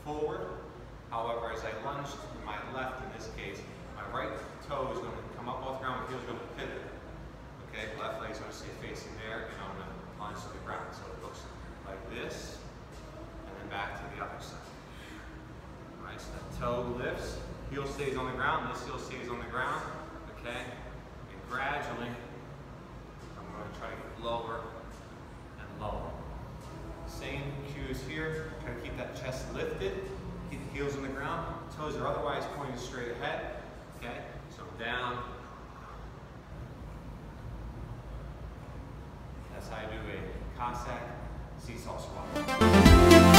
forward. However, as I lunge to my left in this case, my right toe is going to come up off the ground, my heel is going to pivot. Okay, left leg is going to stay facing there, and I'm going to lunge to the ground. So it looks like this, and then back to the other side. All right, so the toe lifts, heel stays on the ground, this heel stays on the ground. Okay, and gradually, I'm going to try to get lower and lower. Same cues here, try to keep that chest lifted, keep the heels on the ground, toes are otherwise pointing straight ahead, okay? So down. That's how I do a Cossack See Saw Squat.